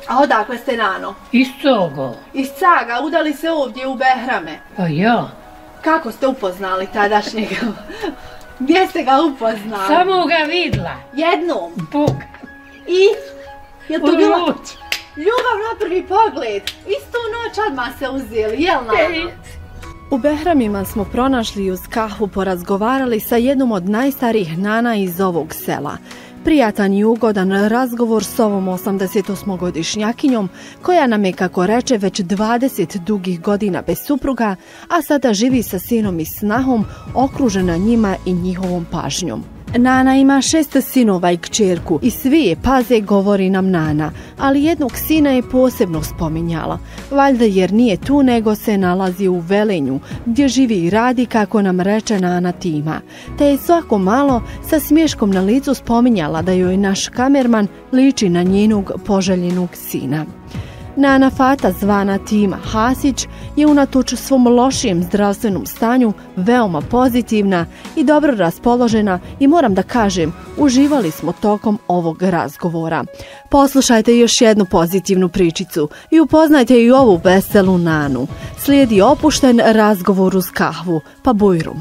A odakle ste, Nano? Iz Cogo. Iz Caga, udali se ovdje u Behrame. Pa ja. Kako ste upoznali tadašnjega? Gdje ste ga upoznali? Samo ga vidla. Jednom? Bog. I? Je to bila Luč. ljubav na prvi pogled? Istu noć odmah se uzeli, jel, Nano? U Behramima smo pronašli i uz kahvu porazgovarali sa jednom od najstarijih nana iz ovog sela. Prijatan i ugodan razgovor s ovom 88-godišnjakinjom, koja nam je, kako reče, već 20 dugih godina bez supruga, a sada živi sa sinom i snahom, okružena njima i njihovom pažnjom. Nana ima 6 sinova i kćerku i svi je paze, govori nam Nana, ali jednog sina je posebno spominjala, valjda jer nije tu nego se nalazi u Velenju, gdje živi i radi, kako nam reče Nana Tima, te je svako malo sa smiješkom na licu spominjala da joj naš kamerman liči na njenog poželjenog sina. Nana Fata, zvana Tima Hasić, je unatoč svom lošijem zdravstvenom stanju veoma pozitivna i dobro raspoložena i moram da kažem, uživali smo tokom ovog razgovora. Poslušajte još jednu pozitivnu pričicu i upoznajte i ovu veselu Nanu. Slijedi opušten razgovor uz kahvu, pa bujrum.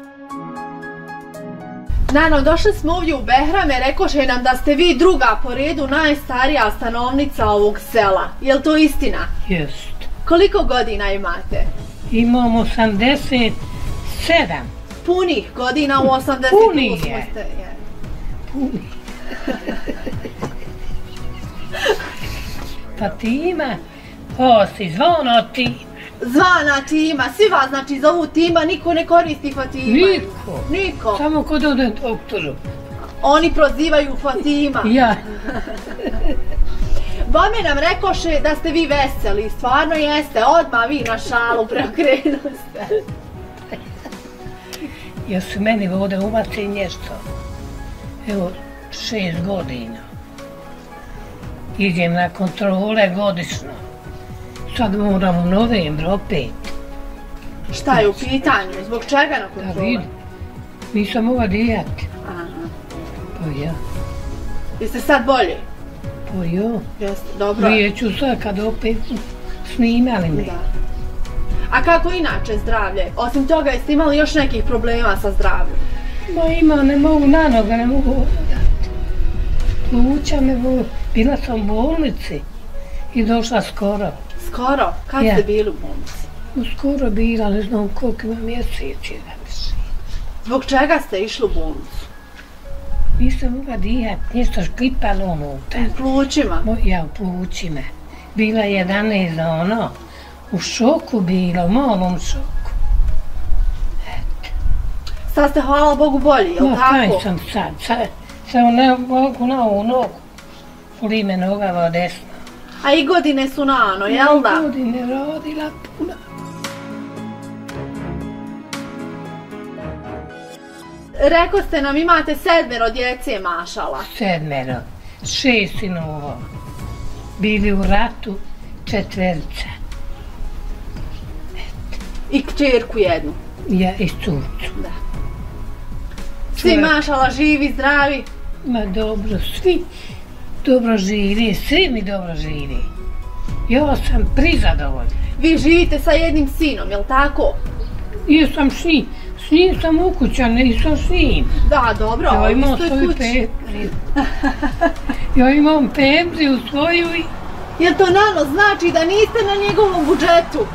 Nano, došli smo ovdje u Behrame, rekoše nam da ste vi druga po redu najstarija stanovnica ovog sela. Je li to istina? Jest. Koliko godina imate? Imam 87. Punih godina u 88. Punih je. Punih. Pa Tima, si zvona Tima. Zvana Tima, svi vas znači zovu Tima, niko ne koristi Fatima. Niko. Samo kod odem doktoru. Oni prozivaju Fatima. Ja. Bome nam rekoše da ste vi veseli, stvarno jeste, odmah vi na šalu preokrenu ste. Jer su meni ovdje ubaci nešto. Evo, 6 godina. Idem na kontrole godično. Sad moram u novembru opet. Šta je u pitanju? Zbog čega na kontrole? Da vidim. Nisam mogla dijati. Pa ja. Jeste sad bolje? Pa ja. Jeste, dobro. Vijeću sad kad opet snimali me. Da. A kako inače zdravlje? Osim toga, jeste imali još nekih problema sa zdravljem? Ma ima, ne mogu na noga, ne mogu hodati. Pluća me boli. Bila sam u bolnici i došla skoro. Skoro? Kad ste bili u bolnici? Skoro bila, ne znam koliko ima mjeseci. Zbog čega ste išli u bolnicu? Nisam mogla dijati, nešto šklipalo unutra. U plućima? Ja, u plućima. Bila 11 ono, u šoku bila, u malom šoku. Sad ste, hvala Bogu, bolji, je li tako? Kaj sam sad, samo ne mogu na ovu nogu, boli me nogava desna. A i godine su Nano, jel da? Godine rodila puna. Rekao ste nam imate 7 djece, mašala. 7, 6 sinova. Bili u ratu 4. I kćerku jednu. Ja i curcu. Da. Svi, mašala, živi, zdravi? Ma dobro, svi dobro živi, svi mi dobro živi. Ja sam prizadovoljna. Vi živite sa jednim sinom, jel tako? Ja sam s njim sam ukućan, nisam s njim. Da, dobro, ja u istoj kući. Ja imam pemziju svoju i... Jel to, Nano, znači da niste na njegovom budžetu?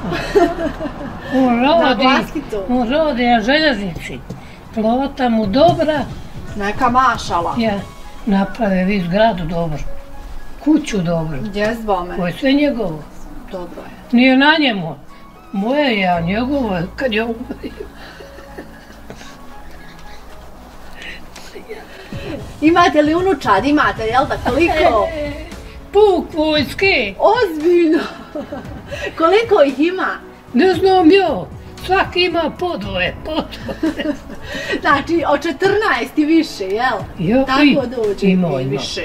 On rodi na željeznici. Plota mu dobra. Neka mašala. Ja, naprave vi zgradu dobro. Kuću dobro. Jezbome. Ovo je sve njegovo. Dobro je. Nije na njemu. Moje je, a njegovo je kad je umorio. Imate li unučad? Imate, jel da? Koliko? Puk vojske. Ozbiljno. Koliko ih ima? Ne znam ja. Svaki ima po dvoje. Znači, od 14 i više, jel? Ja, tako dođe i više.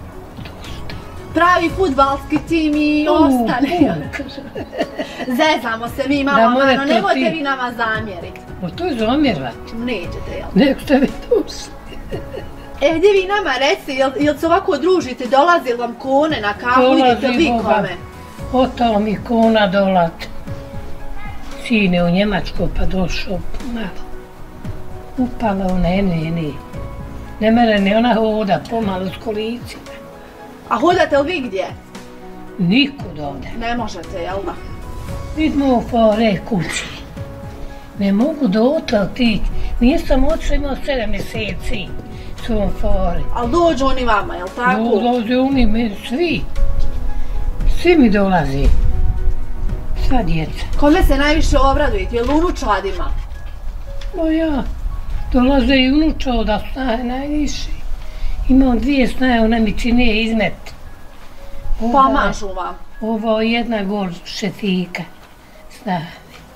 Pravi fudbalski tim i ostane. Zezamo se mi malo, Nano, nemojte vi nama zamjeriti. O to je zamjerati. Nećete, jel? Nek ste vi došli. Gdje vi nama recite, jel se ovako družite, dolazi vam kone na kafu, idete vi kome? Otao mi kona dolat. Sin je u Njemačku pa došao malo. Upala ona eni. Ne mere ni ona hoda pomalo s kolicima. A hodate li vi gdje? Nikud ovdje. Ne možete, jel da? Vidimo u fore kući. Ne mogu doći otići. Nisam otišla, imao 7 mjeseci. Su u fori. Ali dođu oni vama, jel tako? Dolaze oni, svi. Svi mi dolazi. Sva djeca. Kome se najviše obradujete? Jel unučadima? O ja. Dolaze i unučao da snaje najviše. Imam 2 snaje, ona mi čini izmet. Pomažu vam. Ovo jedna gol šefika. Snaje.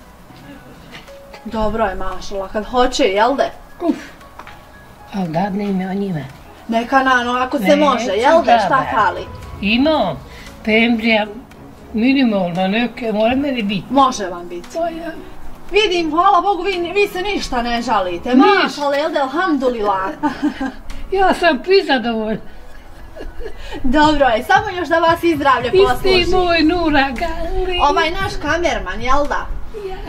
Dobro je, mašala, kad hoće, jel de? Ali dadne ime o njima. Neka nano, ako se može, jel de, šta fali? Imam. Pembrija minimalna neke, mora meni biti. Može vam biti. Ja. Vidim, hvala Bogu, vi se ništa ne žalite. Mašala, jel de, alhamdulillah. Ja sam prizadovoljna. Dobro je, samo još da vas i zdravlje posluži. Isti moj Nuraga. Ovaj naš kamerman, jel da? Ja.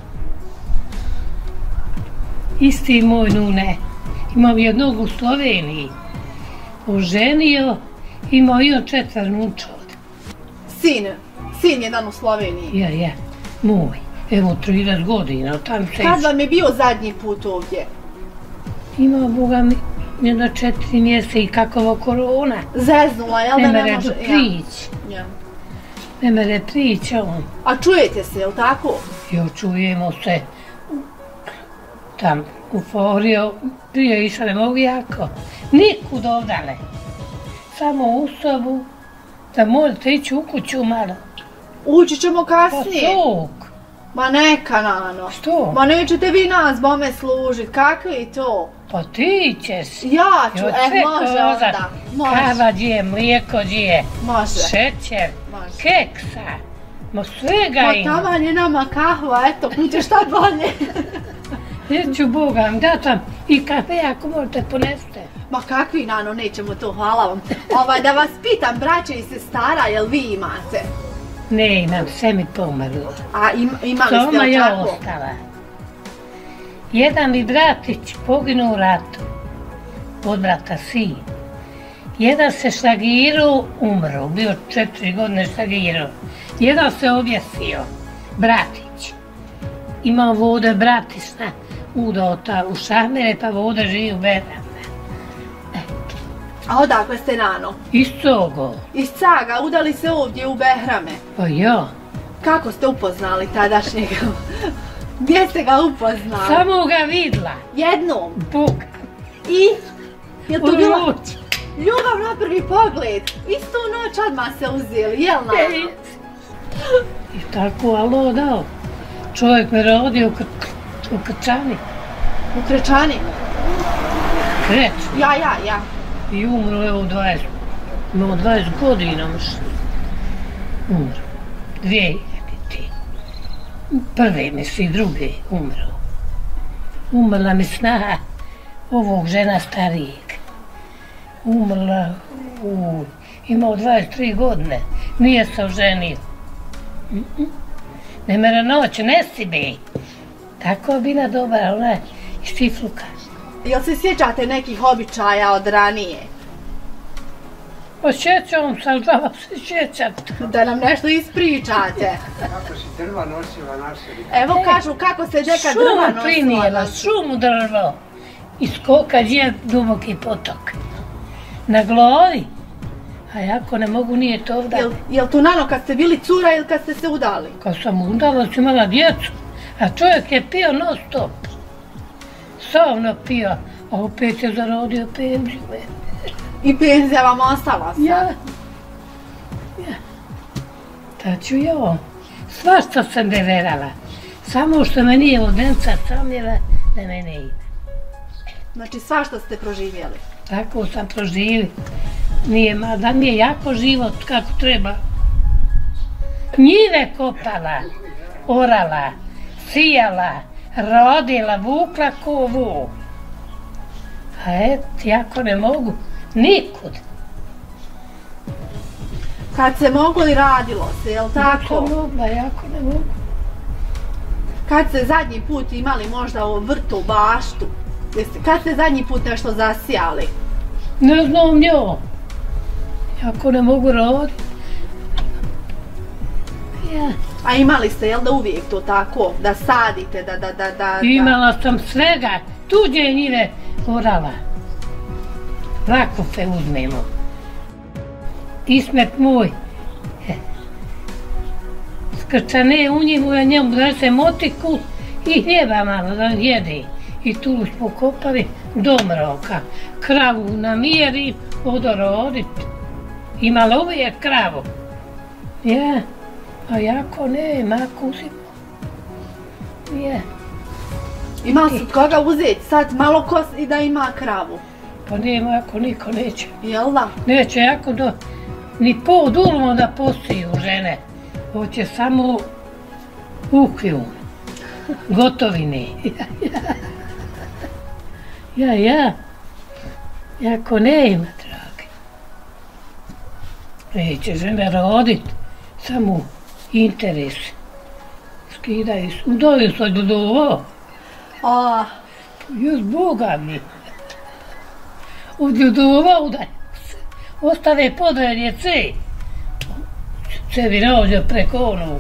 Isti moj Nune. Imam jednog u Sloveniji. Oženio, imao i on 4 unučad. Sin jedan u Sloveniji. Ja, moj. Evo 30 godina, tam se... Kad vam je bio zadnji put ovdje? Imao, Boga mi, jedno 4 mjeseca i kakova korona. Zeznula, jel da ne može? Ne mere prići on. A čujete se, jel tako? Jo, čujemo se. Tam u Forio, prije išla ne mogu jako. Nikud ovdale. Samo u sobu, da morate ići u kuću malo. Ući ćemo kasnije. Pa tuk. Ma neka, nano. Što? Ma nećete vi nas bome služit, kakvi to? Pa ti ćeš. Ja ću, može onda. Kava dje, mlijeko dje. Može. Šećer, keksa. Ma svega ima. Pa taman je nama kahva, eto, kuće šta bolje. Neću Boga vam datam i kafe ako možete poneste. Ma kakvi, nano, nećemo to, hvala vam. Da vas pitam, braće i sestara, jel vi imate? Ne imam, sve mi pomrlo. A imali ste Toma li je tako? ostala. Jedan mi bratić poginuo u ratu. Od brata sin. Jedan se šlagirao, umro. Bio 4 godine šlagirao. Jedan se objesio. Bratić. Imao vode bratisna. Udao u Šamere pa vode živi u Behrame. A odakle ste, nano? Iz Cogo. Iz Caga, udali se ovdje u Behrame. Pa ja. Kako ste upoznali tadašnjeg? Gdje ste ga upoznali? Samo ga vidla. Jednom? Boga. I? Je to bila noć. Ljubav na prvi pogled? Istu noć odmah se uzeli, jel nano? I tako alo dao. Čovjek me rodio u Krčani. U Krečani? Kreć. Ja. I umro evo 20 godina umro. 2000. Prve misli, druge umro. Umrla mi snaha ovog žena starijeg. Umrla imao 23 godine. Nije se oženio. Ne mere noć, ne si bi. Tako je bila dobra, ona je iz Čifluka. Jel se sjećate nekih običaja od ranije? Pa sjećam se, ali da se sjećam. Da nam nešto ispričate. Kako si drva nosila na sebi? Evo kažu kako se neka drva nosila. Šumu prinijela, šumu drvo. Iz koka je duboki potok. Na glavi. A jako ne mogu, nije to ovdje. Jel to, nano, kad ste bili cura ili kad ste se udali? Kad sam udala, sam imala djecu. A čovjek je pio non stop. Savno pio, a opet je zarodio penziju. I penzija vam ostala sad? Ja. Ta ću ja. Svašta sam deverala. Samo što me nije od venca samljela da me ne ide. Znači svašta ste proživjeli? Tako sam proživjeli. Da mi je jako život kako treba. Njive kopala, orala, sijala, rodila, vukla ko vuk. A jako ne mogu nikud. Kad se moglo i radilo se, jel tako? Jako mogla, jako ne mogu. Kad se zadnji put imali možda u vrtu, baštu? Kad ste zadnji put nešto zasijali? Ne znam njoj. Jako ne mogu roditi. Ja. A imali ste, jel da uvijek to tako? Da sadite, da... Imala sam svega. Tuđe njive orala. Rakufe uzmemo. Ismet moj. Skrčane u njemu, ja njemu donese motiku i hljeba malo da jede. I tu smo kopali do mroka. Kravu namijeri, odorodit. Imala uvijek kravu. Ja, a jako ne, maku uzimo. Ja. Imali su od koga uzeti sad malo kos i da ima kravu? Pa nema, ako niko neće. Jel da? Neće jako ni pod ulmo da posiju žene. Hoće samo ukljun. Gotovine. Ja. Jako ne ima, dragi. Neće žene rodit. Samo interes. Skidaju se. Udaju se od ovo. Još Boga mi. Od ljudova udaju se. Ostave podredje cej. Sebi nađe preko onog.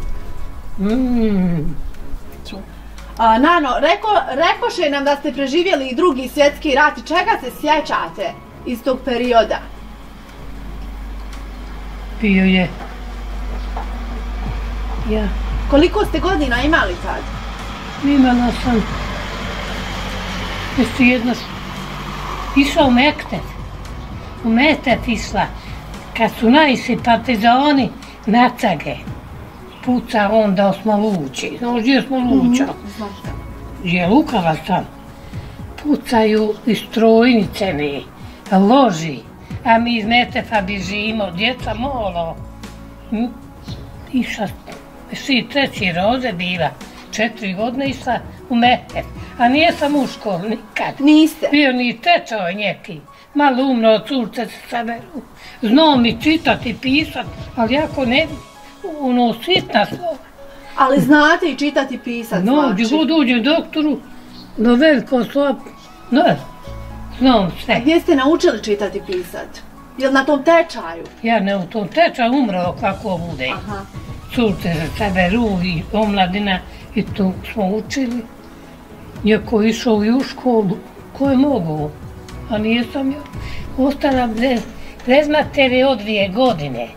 Nano, rekoše nam da ste preživjeli i Drugi svjetski rat i čega se sjećate iz tog perioda? Bio je. Ja. Koliko ste godina imali tad? Imala sam. Jeste jedna išla u Mektet. U Mektet išla. Kad su najsi partizani na cage. Puca onda smo luči. Znaš gdje smo luča? Gdje je lukala sam. Pucaju iz strojnice ne. Loži. A mi iz Metefa bježimo. Djeca molo. Išla. Treći roze bila. 4 godine išla u Metef. A nijesam u školu nikad. Niste? Bio ni tečaj neki. Malo umno od curce se saberu. Znao mi čitati i pisat, ali jako ne ono sitna slova. Ali znate i čitati i pisat, znači? No, gdje god uđem doktoru, do veliko slova, znam sve. A gdje ste naučili čitati i pisat? Jel na tom tečaju? Ja ne u tom tečaju umro kako bude. Curce se saberu i omladina i tu smo učili. Neko išao i u školu, ko je mogu, a nijesam ja. Ostala bez matere od 2 godine.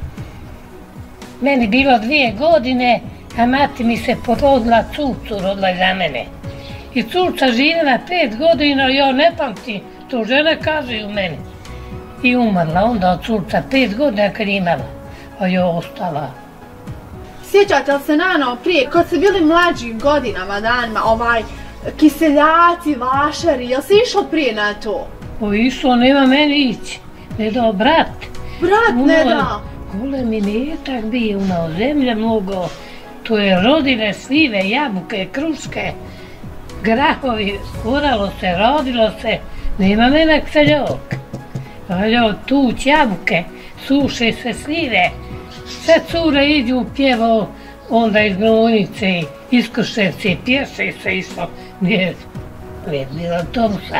Meni bilo 2 godine, a mati mi se porodila curcu, rodila za mene. I curca živjela 5 godina, ja ne pamtim, to žene kažu u meni. I umrla onda od curca 5 godina kad imala, a ja ostala. Sjećate li se, Nano, prije, kad ste bili mlađim godinama, danima, kiseljaci, vašari, jel si išao prije na to? O, išao, nema meni ići. Ne dao brat. Brat ne dao? Golem mi metak bio na zemlje mnogo. To je rodile slive, jabuke, kruške, grahovi, oralo se, rodilo se. Nema menak seljok. Valjao tuć jabuke, suše se slive. Sve cure iđu u pjevo, onda iz Gnojnice, iz Kruševce, pješe se išlo. Nije bilo autobusa.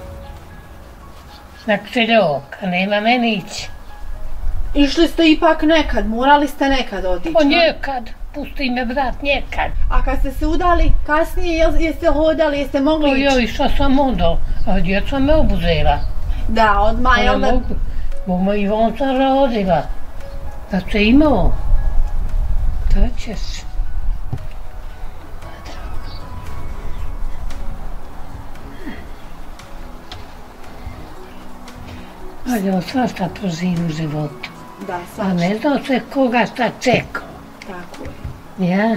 Znak seljoka, nema meni ići. Išli ste ipak nekad, morali ste nekad otići? Pa njekad, pusti me brat, njekad. A kad ste se udali, kasnije jeste hodali, jeste mogli ići? Ja išla sam onda, a djeca me obuzela. Da, odmah, jel da? Mama Ivanca rodila. Da se imao. Da ćeš. Ali on svašta proživi u životu. Da, svašta. A ne znao se koga šta čekao. Tako je. Ja.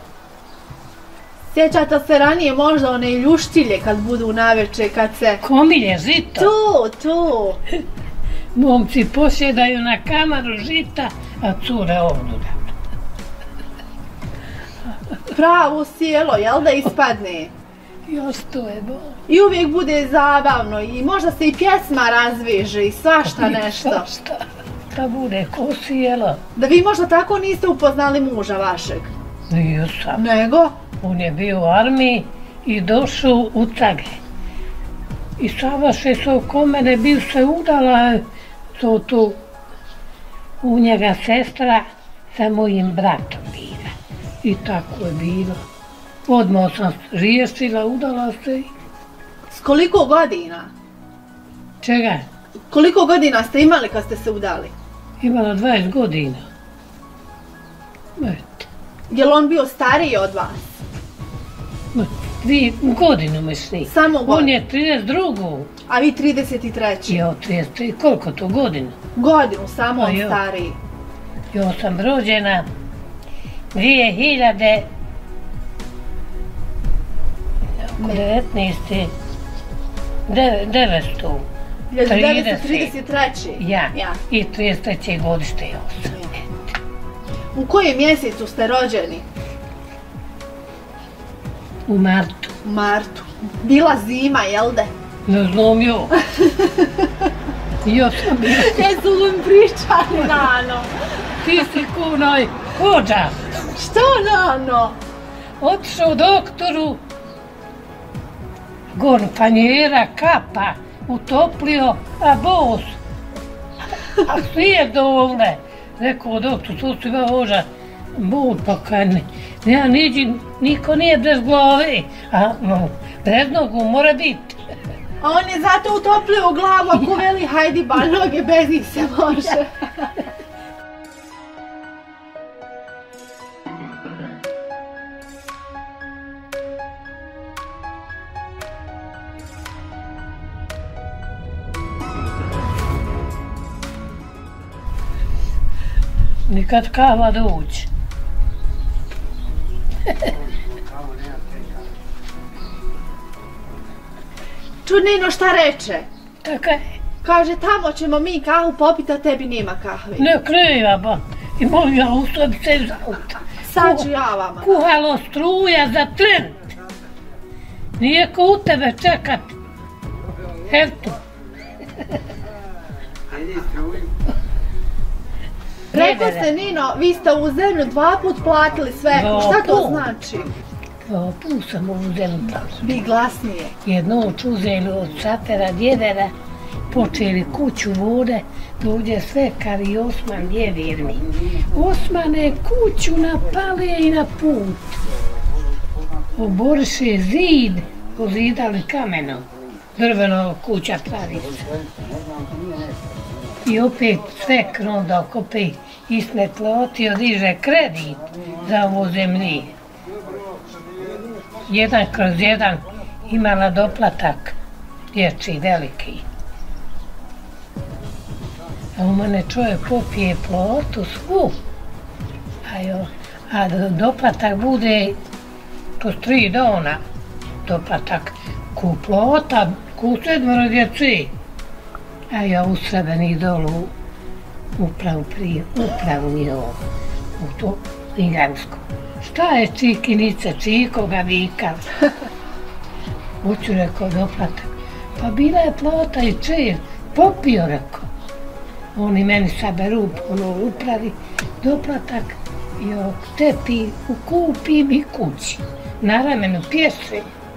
Sjećate se ranije možda one ljuštilje kad budu naveče, kad se... Komilje, žito. Tu. Momci posjedaju na kamaru žita, a cure ovdje. Pravo sjelo, jel da ispadne? I ostaje Bog. I uvijek bude zabavno i možda se i pjesma razveže i svašta nešto. Svašta. Da bude ko sjelo. Da vi možda tako niste upoznali muža vašeg? Nisam. Nego? On je bio u armiji i došao u Cage. I Savaše se oko mene bil se udala tu u njega sestra sa mojim bratom bila. I tako je bilo. Odmah sam riješila, udala se. S koliko godina? Čega? Koliko godina ste imali kad ste se udali? Imala 20 godina. Eto. Je li on bio stariji od vas? 2 godinu misli. Samo godinu? On je 32. A vi 33. Jo, 33. Koliko to godina? Godinu, samo on stariji. Jo sam rođena 2019. 1933. Ja. I 33. godište je 8. U kojem mjesecu ste rođeni? U martu. U martu. Bila zima, jel de? Ne znam jo. Jo sam bila. Jesu li mi pričali, Nano? Ti si kunoj hođa. Što, Nano? Otišao doktoru, gorfanjera, kapa, utoplio, a bos. A sve dole. Rekao doktor, to su ima hođa. Bol, pa kaj ne. Ja niđi, niko nije bez glave. A bez nogu mora biti. A on je zato utoplio u glavu, ako veli hajdi ba noge, bez njih se može. Nikad kava doći. Čudnino šta reče? Tako je. Kaže, tamo ćemo mi kahu popiti, a tebi nema kahve. Ne kriva ba. I molim ja ustavi se iz auta. Sad ću ja vama. Kuhalo struja za tren. Nije ko u tebe čekat. Eto. Rekao ste, Nino, vi ste u zemlju 2 put platili sve. Šta to znači? 2 put sam u zemlju platili. Vi glasnije. Jednoć uzeli od šatera djedera, počeli kuću vode, dođe sve kari Osman djedir mi. Osmane kuću napale i na put. Oboriše zid, pozidali kamenom. Drveno kuća pravica. I opet sve kronda opet ismetlo otio, diže kredit za ovo zemlje. 1/1 imala doplatak, dječji veliki. A u mene čovjek popije plotu svu, a doplatak bude kroz 3 dana. Doplatak ku plota, ku 7 djeci. A ja u Srebrni dolu upravu je ovo, u to Ligansko. Šta je čikinice, čiko ga vikali? Hoću, rekao, doplatak. Pa bila je plota i čir, popio, rekao. Oni meni saberu ono upravi doplatak i tepi kupim i kući. Na ramenu pjesve.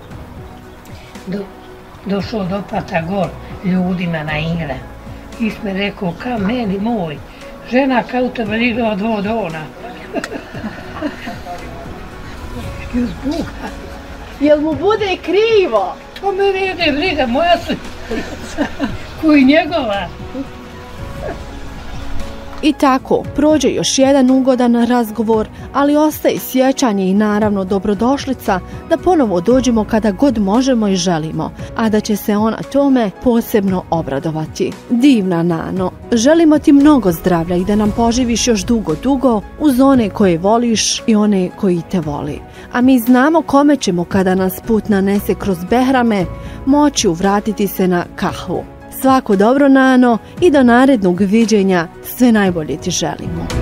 Došao doplatak gor ljudima na igra. I sme rekao, ka meni moj, žena kao u tebe igrala 2 dana. Iz Boga. Jel mu bude krivo? To me ne briga, moja su koji njegova. I tako, prođe još jedan ugodan razgovor, ali ostaje sjećanje i naravno dobrodošlica da ponovo dođemo kada god možemo i želimo, a da će se ona tome posebno obradovati. Divna Nano, želimo ti mnogo zdravlja i da nam poživiš još dugo uz one koje voliš i one koji te voli. A mi znamo kome ćemo kada nas put nanese kroz Behrame moći uvratiti se na kahvu. Svako dobro, Nano, i do narednog viđenja sve najbolje ti želimo.